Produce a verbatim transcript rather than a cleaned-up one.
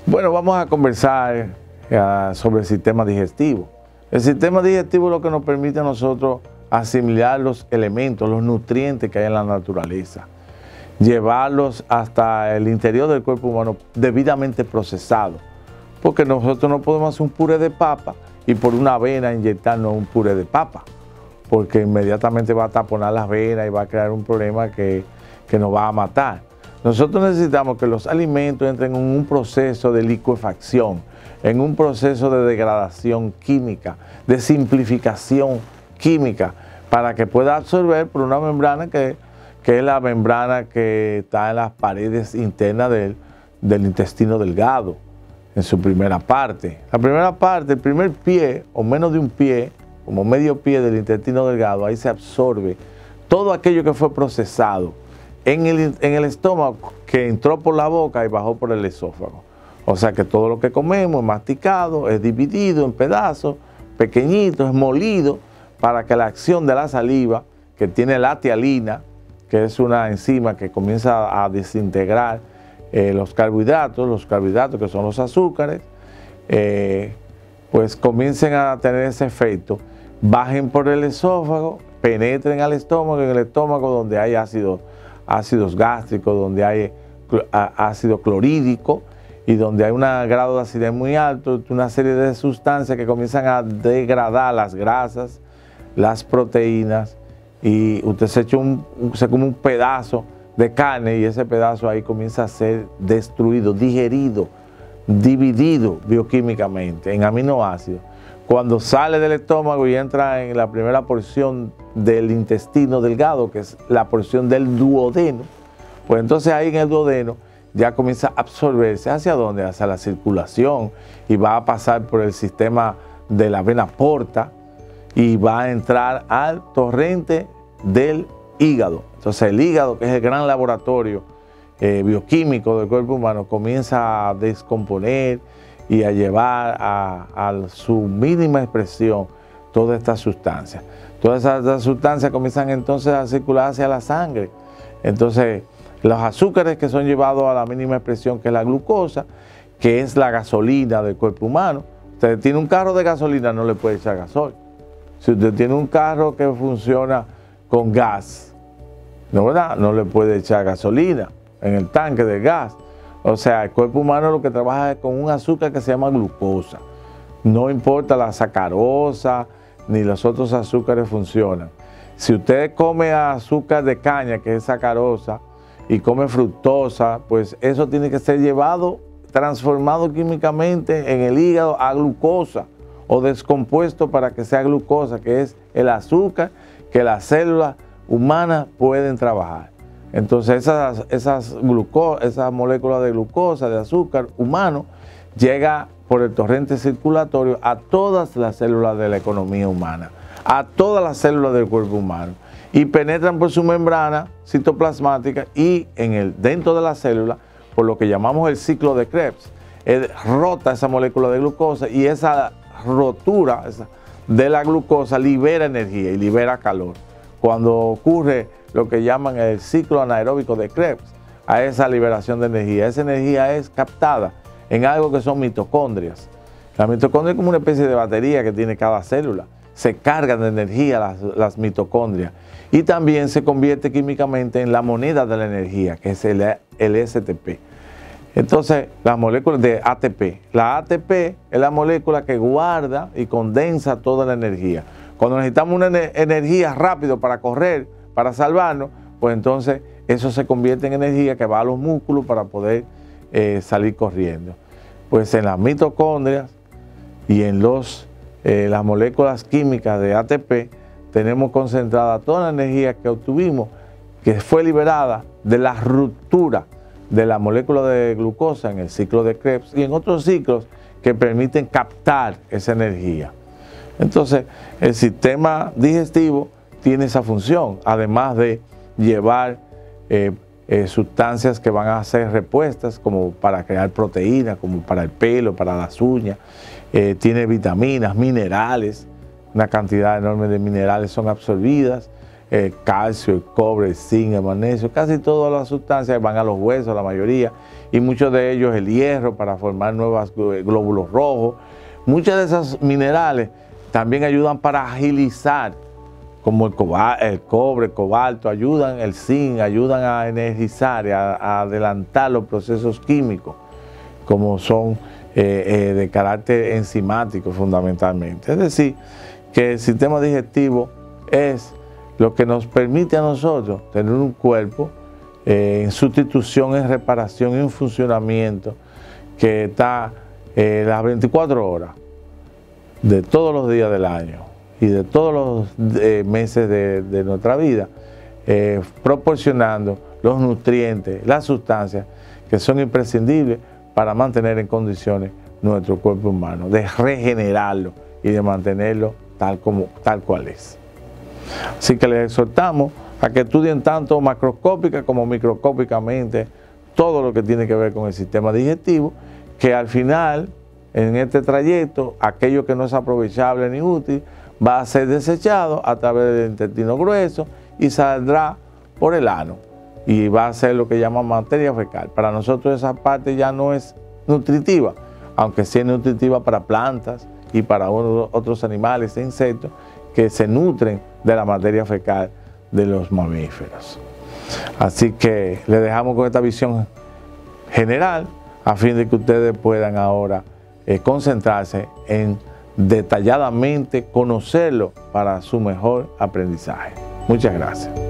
Bueno, vamos a conversar uh, sobre el sistema digestivo. El sistema digestivo es lo que nos permite a nosotros asimilar los elementos, los nutrientes que hay en la naturaleza, llevarlos hasta el interior del cuerpo humano debidamente procesado, porque nosotros no podemos hacer un puré de papa y por una vena inyectarnos un puré de papa, porque inmediatamente va a taponar las venas y va a crear un problema que, que nos va a matar. Nosotros necesitamos que los alimentos entren en un proceso de licuefacción, en un proceso de degradación química, de simplificación química, para que pueda absorber por una membrana que, que es la membrana que está en las paredes internas del, del intestino delgado, en su primera parte. La primera parte, el primer pie, o menos de un pie, como medio pie del intestino delgado, ahí se absorbe todo aquello que fue procesado en el, en el estómago, que entró por la boca y bajó por el esófago. O sea que todo lo que comemos es masticado, es dividido en pedazos pequeñitos, es molido, para que la acción de la saliva, que tiene la tialina, que es una enzima que comienza a desintegrar eh, los carbohidratos, los carbohidratos que son los azúcares, eh, pues comiencen a tener ese efecto, bajen por el esófago, penetren al estómago, en el estómago donde hay ácido, ácidos gástricos, donde hay ácido clorhídrico y donde hay un grado de acidez muy alto, una serie de sustancias que comienzan a degradar las grasas, las proteínas, y usted se echa un, se come un pedazo de carne y ese pedazo ahí comienza a ser destruido, digerido, dividido bioquímicamente en aminoácidos. Cuando sale del estómago y entra en la primera porción del intestino delgado, que es la porción del duodeno, pues entonces ahí en el duodeno ya comienza a absorberse. ¿Hacia dónde? Hacia la circulación, y va a pasar por el sistema de la vena porta y va a entrar al torrente del hígado. Entonces el hígado, que es el gran laboratorio eh, bioquímico del cuerpo humano, comienza a descomponer y a llevar a, a su mínima expresión todas estas sustancias. Todas estas sustancias comienzan entonces a circular hacia la sangre. Entonces los azúcares que son llevados a la mínima expresión, que es la glucosa, que es la gasolina del cuerpo humano. Usted tiene un carro de gasolina, no le puede echar gasoil. Si usted tiene un carro que funciona con gas, ¿no, verdad? No le puede echar gasolina en el tanque de gas. O sea, el cuerpo humano lo que trabaja es con un azúcar que se llama glucosa. No importa la sacarosa ni los otros azúcares funcionan. Si usted come azúcar de caña, que es sacarosa, y come fructosa, pues eso tiene que ser llevado, transformado químicamente en el hígado a glucosa, o descompuesto para que sea glucosa, que es el azúcar que las células humanas pueden trabajar. Entonces esas, esas, gluco, esas moléculas de glucosa, de azúcar humano, llega por el torrente circulatorio a todas las células de la economía humana, a todas las células del cuerpo humano, y penetran por su membrana citoplasmática y en el, dentro de la célula, por lo que llamamos el ciclo de Krebs, eh, rota esa molécula de glucosa, y esa rotura de la glucosa libera energía y libera calor. Cuando ocurre lo que llaman el ciclo anaeróbico de Krebs, a esa liberación de energía, esa energía es captada en algo que son mitocondrias. La mitocondria es como una especie de batería que tiene cada célula. Se cargan de energía las, las mitocondrias, y también se convierte químicamente en la moneda de la energía, que es el, el S T P. Entonces, las moléculas de A T P. La A T P es la molécula que guarda y condensa toda la energía. Cuando necesitamos una energía rápido para correr, para salvarnos, pues entonces eso se convierte en energía que va a los músculos para poder eh, salir corriendo. Pues en las mitocondrias y en los, eh, las moléculas químicas de A T P tenemos concentrada toda la energía que obtuvimos, que fue liberada de la ruptura de la molécula de glucosa en el ciclo de Krebs y en otros ciclos que permiten captar esa energía. Entonces, el sistema digestivo tiene esa función, además de llevar eh, eh, sustancias que van a ser repuestas, como para crear proteínas, como para el pelo, para las uñas. Eh, tiene vitaminas, minerales, una cantidad enorme de minerales son absorbidas. el calcio, el cobre, el zinc, el magnesio, casi todas las sustancias van a los huesos, la mayoría, y muchos de ellos el hierro para formar nuevos glóbulos rojos. Muchos de esos minerales también ayudan para agilizar, como el, el cobre, el cobalto, ayudan, el zinc, ayudan a energizar y a, a adelantar los procesos químicos, como son eh, eh, de carácter enzimático fundamentalmente. Es decir, que el sistema digestivo es lo que nos permite a nosotros tener un cuerpo eh, en sustitución, en reparación, en funcionamiento, que está eh, las veinticuatro horas de todos los días del año y de todos los eh, meses de, de nuestra vida, eh, proporcionando los nutrientes, las sustancias que son imprescindibles para mantener en condiciones nuestro cuerpo humano, de regenerarlo y de mantenerlo tal, como, tal cual es. Así que les exhortamos a que estudien tanto macroscópica como microscópicamente todo lo que tiene que ver con el sistema digestivo, que al final, en este trayecto, aquello que no es aprovechable ni útil va a ser desechado a través del intestino grueso y saldrá por el ano y va a ser lo que llaman materia fecal. Para nosotros esa parte ya no es nutritiva, aunque sí es nutritiva para plantas y para otros animales e insectos que se nutren de la materia fecal de los mamíferos. Así que les dejamos con esta visión general a fin de que ustedes puedan ahora eh, concentrarse en detalladamente conocerlo para su mejor aprendizaje. Muchas gracias.